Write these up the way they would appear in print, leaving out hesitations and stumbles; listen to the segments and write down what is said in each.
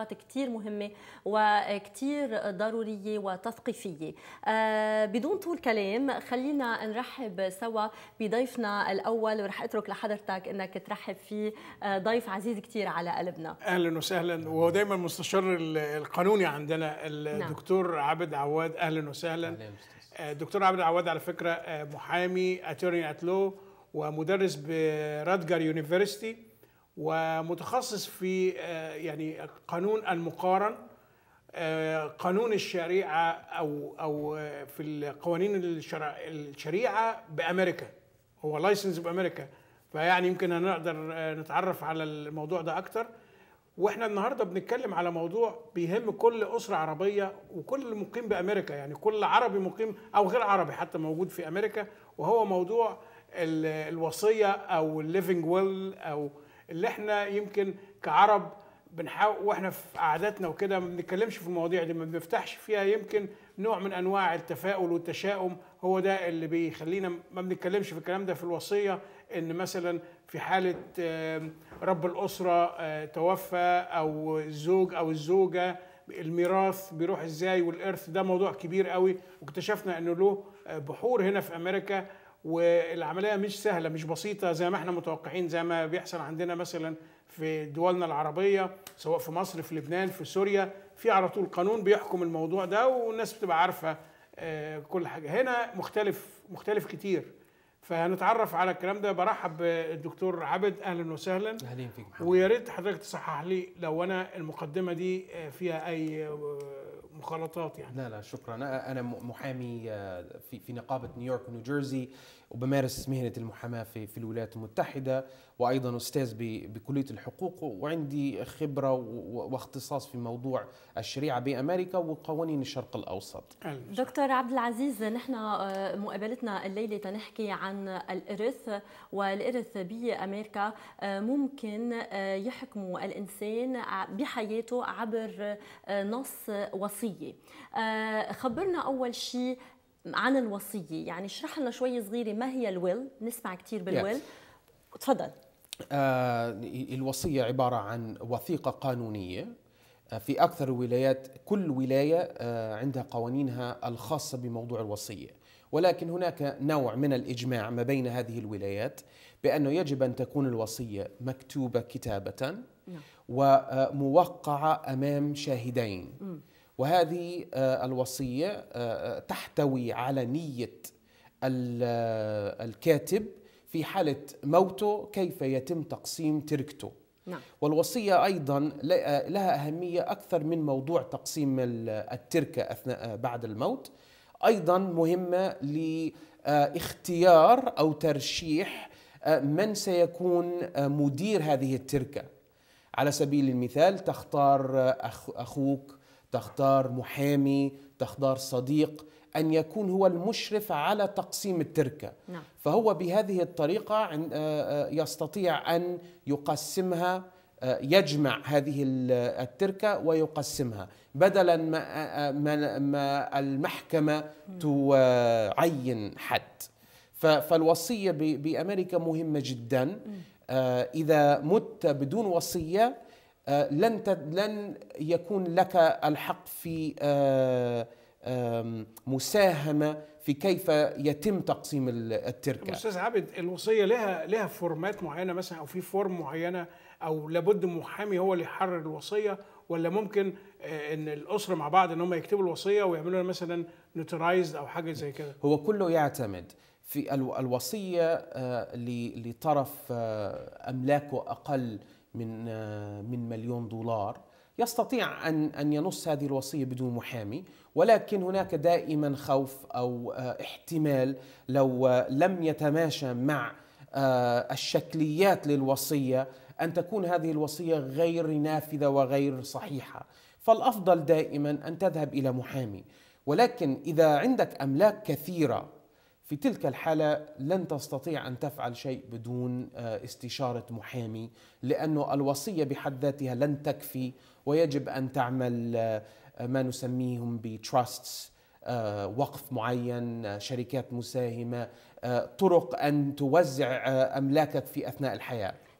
كتير مهمة وكتير ضرورية وتثقيفية. بدون طول كلام خلينا نرحب سوا بضيفنا الأول، ورح أترك لحضرتك أنك ترحب فيه، ضيف عزيز كتير على قلبنا. أهلا وسهلا، وهو دايما مستشار القانوني عندنا الدكتور عابد عواد. أهلا وسهلا. الدكتور عابد عواد على فكرة محامي اتورني ات لو ومدرس براتجر يونيفرسيتي، ومتخصص في يعني قانون المقارن، قانون الشريعة أو في القوانين الشريعة بأمريكا. هو لايسنس بأمريكا، فيعني يمكن هنقدر نتعرف على الموضوع ده أكتر. واحنا النهارده بنتكلم على موضوع بيهم كل أسرة عربية وكل مقيم بأمريكا، يعني كل عربي مقيم أو غير عربي حتى موجود في أمريكا، وهو موضوع الوصية أو الليفينج ويل، أو اللي احنا يمكن كعرب بنحاول واحنا في قعداتنا وكده ما بنتكلمش في المواضيع دي، ما بنفتحش فيها، يمكن نوع من انواع التفاؤل والتشاؤم هو ده اللي بيخلينا ما بنتكلمش في الكلام ده في الوصية. ان مثلا في حالة رب الأسرة توفى او الزوج او الزوجة، الميراث بيروح ازاي والإرث، ده موضوع كبير قوي، واكتشفنا انه له بحور هنا في أمريكا، والعملية مش سهلة مش بسيطة زي ما احنا متوقعين، زي ما بيحصل عندنا مثلا في دولنا العربية، سواء في مصر في لبنان في سوريا، في على طول قانون بيحكم الموضوع ده والناس بتبقى عارفة كل حاجة. هنا مختلف كتير، فهنتعرف على الكلام ده. برحب بالدكتور عابد، اهلا وسهلا. اهلا فيك محمد. ويا ريت حضرتك تصحح لي لو انا المقدمة دي فيها اي مخالطات يعني. لا شكرا. انا محامي في نقابه نيويورك ونيوجيرسي، وبمارس مهنه المحاماه في الولايات المتحده، وايضا استاذ بكليه الحقوق، وعندي خبره واختصاص في موضوع الشريعه بامريكا وقوانين الشرق الاوسط. دكتور عبد العزيز، نحن مقابلتنا الليله تنحكي عن الارث، والارث بامريكا ممكن يحكموا الانسان بحياته عبر نص وصيه. خبرنا اول شيء عن الوصيه، يعني اشرح لنا شوي صغيره ما هي الويل، نسمع كثير بالويل. تفضل. الوصيه عباره عن وثيقه قانونيه في اكثر الولايات، كل ولايه عندها قوانينها الخاصه بموضوع الوصيه، ولكن هناك نوع من الاجماع ما بين هذه الولايات بانه يجب ان تكون الوصيه مكتوبه كتابه وموقعه امام شاهدين. وهذه الوصية تحتوي على نية الكاتب في حالة موته كيف يتم تقسيم تركته. والوصية أيضا لها أهمية أكثر من موضوع تقسيم التركة أثناء بعد الموت، أيضا مهمة لاختيار أو ترشيح من سيكون مدير هذه التركة. على سبيل المثال تختار أخوك، تختار محامي، تختار صديق أن يكون هو المشرف على تقسيم التركة. فهو بهذه الطريقة يستطيع أن يقسمها، يجمع هذه التركة ويقسمها، بدلا ما المحكمة تعين حد. فالوصية بأمريكا مهمة جدا. إذا مت بدون وصية لن يكون لك الحق في مساهمة في كيف يتم تقسيم التركة. أستاذ عابد، الوصية لها فورمات معينة مثلا، أو في فورم معينة، أو لابد محامي هو اللي يحرر الوصية، ولا ممكن إن الأسرة مع بعض إن هم يكتبوا الوصية ويعملوا مثلا نوترايزد أو حاجة زي كده؟ هو كله يعتمد في الوصية لطرف أملاكه أقل من $1,000,000 يستطيع أن ينص هذه الوصية بدون محامي، ولكن هناك دائما خوف أو احتمال لو لم يتماشى مع الشكليات للوصية أن تكون هذه الوصية غير نافذة وغير صحيحة. فالأفضل دائما أن تذهب إلى محامي. ولكن إذا عندك أملاك كثيرة في تلك الحالة لن تستطيع أن تفعل شيء بدون استشارة محامي، لأن الوصية بحد ذاتها لن تكفي، ويجب أن تعمل ما نسميهم بتراستس، وقف معين، شركات مساهمة، طرق أن توزع أملاكك في أثناء الحياة.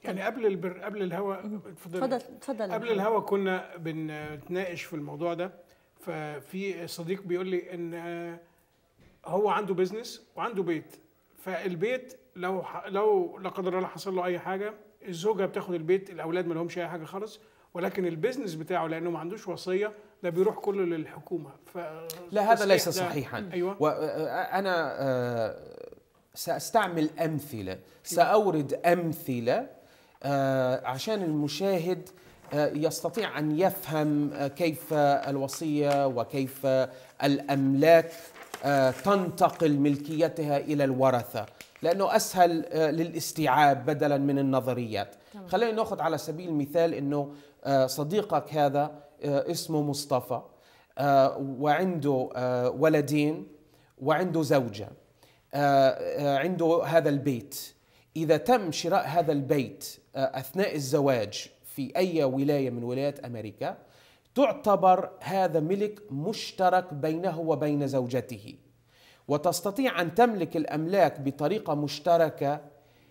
يعني قبل الهوا اتفضل قبل الهوا كنا بنتناقش في الموضوع ده، ففي صديق بيقول لي ان هو عنده بيزنس وعنده بيت، فالبيت لو لا قدر الله حصل له اي حاجه، الزوجه بتاخد البيت، الاولاد ما لهمش اي حاجه خالص، ولكن البيزنس بتاعه لانه ما عندوش وصيه ده بيروح كله للحكومه. لا، هذا ليس صحيحا. أيوة. وأنا سأستعمل أمثلة، سأورد أمثلة عشان المشاهد يستطيع أن يفهم كيف الوصية وكيف الأملاك تنتقل ملكيتها إلى الورثة، لأنه أسهل للاستيعاب بدلا من النظريات. خلينا نأخذ على سبيل المثال أنه صديقك هذا اسمه مصطفى وعنده ولدين وعنده زوجة، عنده هذا البيت. إذا تم شراء هذا البيت أثناء الزواج في أي ولاية من ولايات أمريكا، تعتبر هذا ملك مشترك بينه وبين زوجته، وتستطيع أن تملك الأملاك بطريقة مشتركة.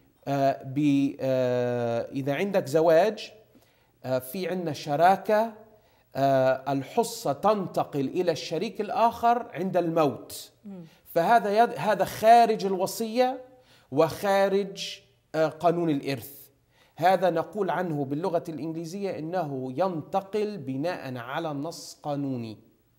إذا عندك زواج في عندنا شراكة، الحصة تنتقل إلى الشريك الآخر عند الموت، فهذا خارج الوصية وخارج قانون الإرث. هذا نقول عنه باللغة الإنجليزية إنه ينتقل بناء على نص قانوني.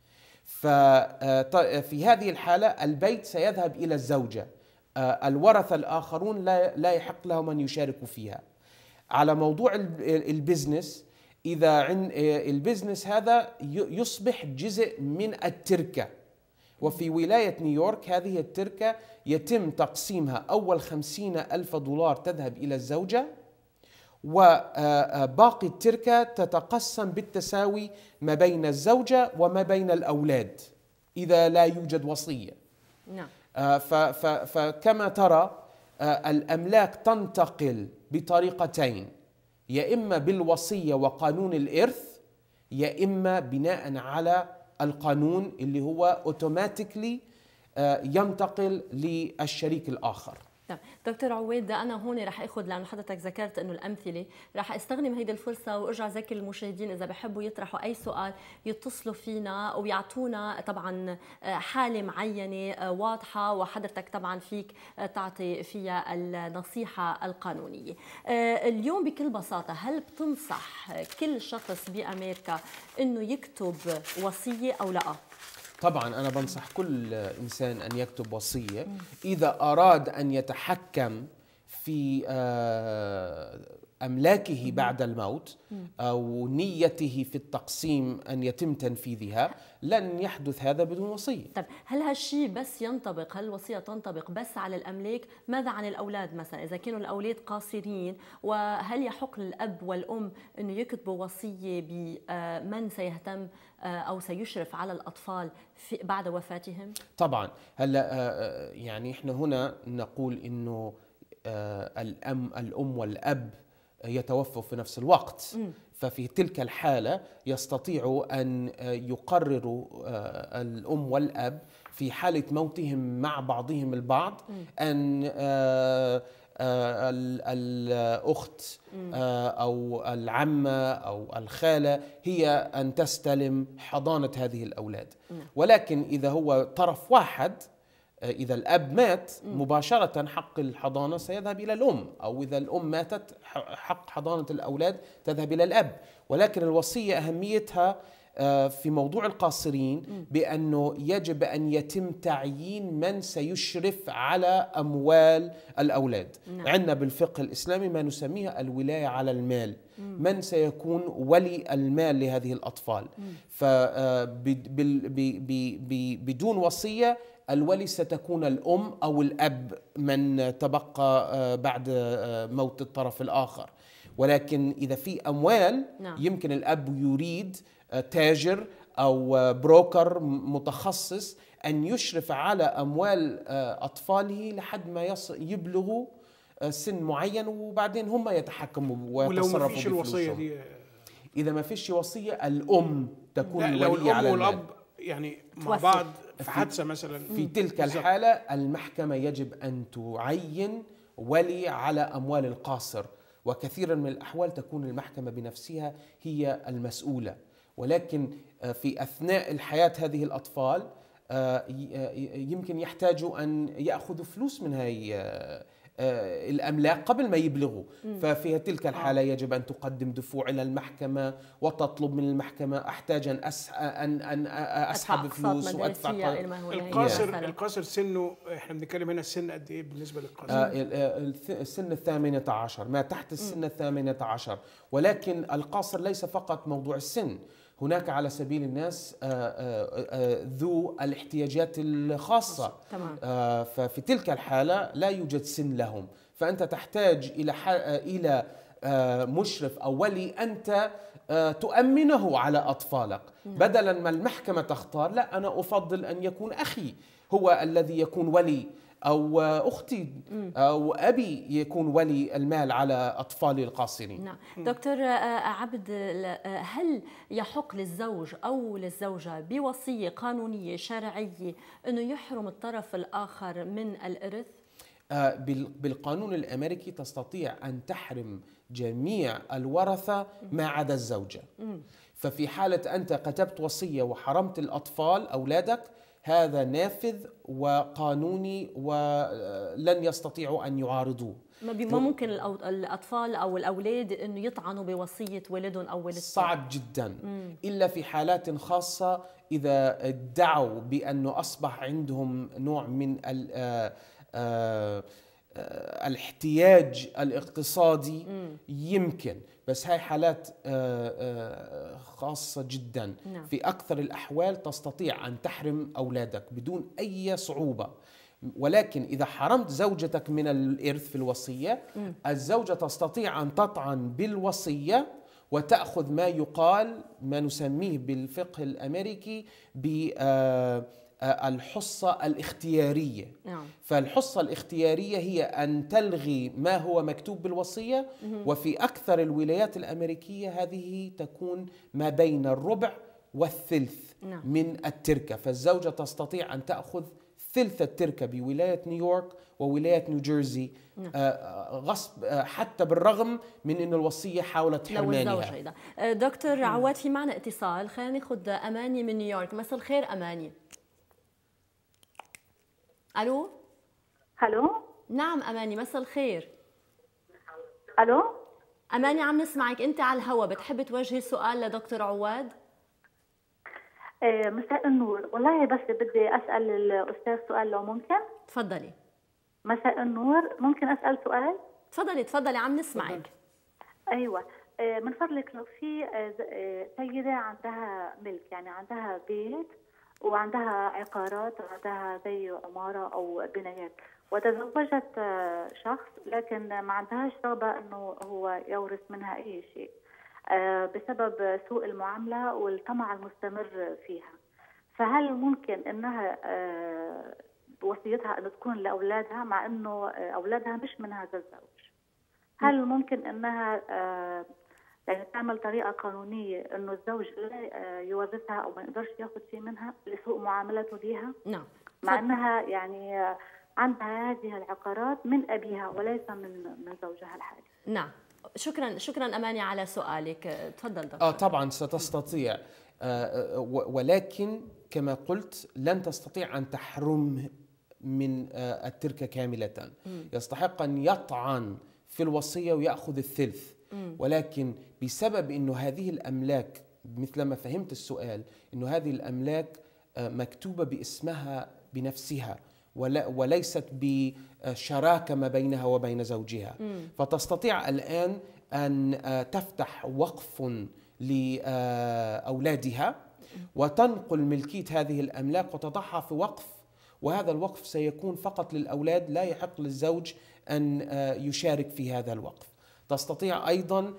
ففي هذه الحالة البيت سيذهب إلى الزوجة، الورثة الآخرون لا يحق لهم أن يشاركوا فيها. على موضوع البزنس، إذا البزنس هذا يصبح جزء من التركة، وفي ولاية نيويورك هذه التركة يتم تقسيمها، أول 50,000 دولار تذهب إلى الزوجة، وباقي التركة تتقسم بالتساوي ما بين الزوجة وما بين الأولاد إذا لا يوجد وصية. نعم. فكما ترى الأملاك تنتقل بطريقتين، يا إما بالوصية وقانون الإرث، يا إما بناء على القانون اللي هو أوتوماتيكلي ينتقل للشريك الآخر. دكتور عواد، أنا هون رح أخذ، لأنه حضرتك ذكرت إنه الأمثلة، رح أستخدم هيدي الفرصة وأرجع أذكر المشاهدين إذا بحبوا يطرحوا أي سؤال يتصلوا فينا ويعطونا طبعا حالة معينة واضحة وحضرتك طبعا فيك تعطي فيها النصيحة القانونية. اليوم بكل بساطة، هل بتنصح كل شخص بأمريكا إنه يكتب وصية أو لا؟ طبعا أنا بنصح كل إنسان أن يكتب وصية إذا أراد أن يتحكم في أملاكه بعد الموت أو نيته في التقسيم أن يتم تنفيذها. لن يحدث هذا بدون وصية. طيب هل هالشيء بس ينطبق، هل الوصية تنطبق بس على الأملاك؟ ماذا عن الأولاد مثلا إذا كانوا الأولاد قاصرين؟ وهل يحق للأب والأم أنه يكتبوا وصية بمن سيهتم أو سيشرف على الأطفال بعد وفاتهم؟ طبعا. هلا يعني إحنا هنا نقول إنه الأم والأب يتوفوا في نفس الوقت، ففي تلك الحالة يستطيع أن يقرروا الأم والأب في حالة موتهم مع بعضهم البعض أن الأخت أو العمة أو الخالة هي أن تستلم حضانة هذه الأولاد. ولكن إذا هو طرف واحد، إذا الأب مات مباشرة حق الحضانة سيذهب إلى الأم، أو إذا الأم ماتت حق حضانة الأولاد تذهب إلى الأب. ولكن الوصية أهميتها في موضوع القاصرين بأنه يجب أن يتم تعيين من سيشرف على أموال الأولاد. عندنا بالفقه الإسلامي ما نسميه الولاية على المال، من سيكون ولي المال لهذه الأطفال. فبدون وصية الولي ستكون الأم أو الأب من تبقى بعد موت الطرف الآخر. ولكن إذا في أموال يمكن الأب يريد تاجر أو بروكر متخصص أن يشرف على أموال أطفاله لحد ما يبلغوا سن معين، وبعدين هم يتحكموا ويتصرفوا. ولو ما فيش الوصية دي، إذا ما فيش وصية الأم تكون الولية لو الأم على المال. والأب يعني مع بعض في حادثة مثلا، في تلك الحالة المحكمة يجب أن تعين ولي على أموال القاصر، وكثيرا من الأحوال تكون المحكمة بنفسها هي المسؤولة. ولكن في أثناء الحياة هذه الأطفال يمكن يحتاجوا أن يأخذوا فلوس من هاي الأملاك قبل ما يبلغوا. ففي تلك الحالة يجب أن تقدم دفوع إلى المحكمة وتطلب من المحكمة أحتاج أن أسحب فلوس وأدفع. القاصر سنه، احنا بنتكلم هنا السن قد إيه بالنسبة للقاصر؟ السن 18، ما تحت السن 18. ولكن القاصر ليس فقط موضوع السن، هناك على سبيل الناس ذو الاحتياجات الخاصة. ففي تلك الحالة لا يوجد سن لهم، فأنت تحتاج إلى مشرف أو ولي أنت تؤمنه على أطفالك، بدلا ما المحكمة تختار. لا، أنا أفضل أن يكون أخي هو الذي يكون ولي، أو أختي أو أبي يكون ولي المال على أطفالي القاصرين. نعم. دكتور عبد، هل يحق للزوج أو للزوجة بوصية قانونية شرعية أنه يحرم الطرف الآخر من الإرث؟ بالقانون الأمريكي تستطيع أن تحرم جميع الورثة ما عدا الزوجة. ففي حالة أنت كتبت وصية وحرمت الأطفال أولادك، هذا نافذ وقانوني ولن يستطيعوا أن يعارضوه. ما ممكن الأطفال أو الأولاد أنه يطعنوا بوصية والدهم أو والدتهم؟ صعب جدا، إلا في حالات خاصة إذا ادعوا بأنه أصبح عندهم نوع من الاحتياج الاقتصادي يمكن، بس هاي حالات خاصة جدا. في أكثر الأحوال تستطيع أن تحرم أولادك بدون أي صعوبة. ولكن إذا حرمت زوجتك من الإرث في الوصية، الزوجة تستطيع أن تطعن بالوصية وتأخذ ما يقال، ما نسميه بالفقه الأمريكي الحصة الاختيارية. فالحصة الاختيارية هي أن تلغي ما هو مكتوب بالوصية، وفي أكثر الولايات الأمريكية هذه تكون ما بين الربع والثلث من التركة. فالزوجة تستطيع أن تأخذ ثلث التركة بولاية نيويورك وولاية نيوجيرسي غصب، حتى بالرغم من أن الوصية حاولت حرمانها. دكتور عواد، في معنا اتصال، خلينا ناخذ أماني من نيويورك. مساء الخير أماني. الو. نعم أماني، مساء الخير. الو أماني، عم نسمعك، انت على الهوا، بتحبي توجهي سؤال لدكتور عواد؟ مساء النور. والله بس بدي اسال الاستاذ سؤال لو ممكن. تفضلي. مساء النور، ممكن اسال سؤال؟ تفضلي عم نسمعك. ايوه، من فضلك لو في سيده عندها ملك، يعني عندها بيت وعندها عقارات وعندها زي عمارة أو بنايات، وتزوجت شخص لكن ما عندهاش رغبة أنه هو يورث منها أي شيء بسبب سوء المعاملة والطمع المستمر فيها، فهل ممكن أنها وصيتها أن تكون لأولادها مع أنه أولادها مش من هذا الزوج؟ هل ممكن أنها يعني تعمل طريقة قانونية إنه الزوج لا يورثها أو ما يقدرش ياخذ شيء منها لسوء معاملته ليها؟ نعم. مع أنها يعني عندها هذه العقارات من أبيها وليس من زوجها الحالي. نعم. شكرا أماني على سؤالك. تفضل دكتور. طبعا ستستطيع، ولكن كما قلت لن تستطيع أن تحرم من التركة كاملة. يستحق أن يطعن في الوصية ويأخذ الثلث، ولكن بسبب أنه هذه الأملاك، مثل ما فهمت السؤال، أنه هذه الأملاك مكتوبة باسمها بنفسها وليست بشراكة ما بينها وبين زوجها، فتستطيع الآن أن تفتح وقف لأولادها وتنقل ملكية هذه الأملاك وتضعها في وقف، وهذا الوقف سيكون فقط للأولاد، لا يحق للزوج أن يشارك في هذا الوقف. تستطيع أيضا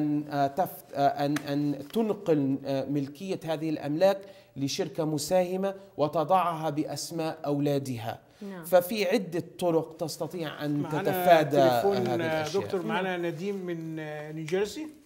أن تنقل ملكية هذه الأملاك لشركة مساهمة وتضعها بأسماء أولادها. نعم. ففي عدة طرق تستطيع أن تتفادى هذه الأشياء. دكتور، معنا نديم من نيوجيرسي.